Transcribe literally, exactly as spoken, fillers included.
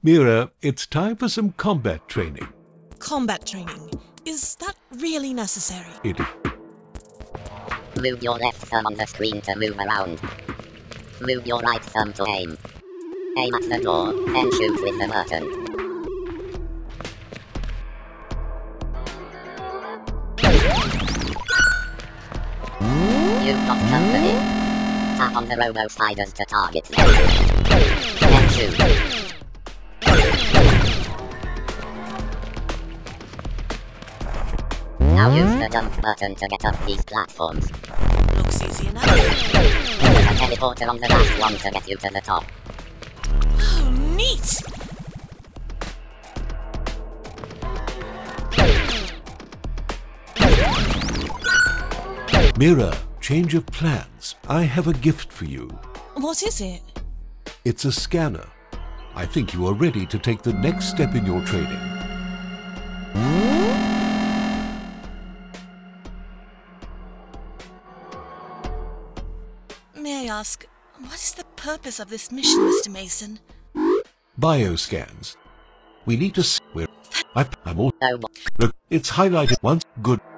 Mira, it's time for some combat training. Combat training? Is that really necessary? It is. Move your left thumb on the screen to move around. Move your right thumb to aim. Aim at the door, then shoot with the button. You've got company. Tap on the robo spiders to target them. Then shoot. Now use the jump button to get up these platforms. Looks easy enough. There's a teleporter on the last one to get you to the top. Oh, neat! Mira, change of plans. I have a gift for you. What is it? It's a scanner. I think you are ready to take the next step in your training. May I ask, what is the purpose of this mission, Mister Mason? Bioscans. We need to s- where I I'm all look, it's highlighted once. Good.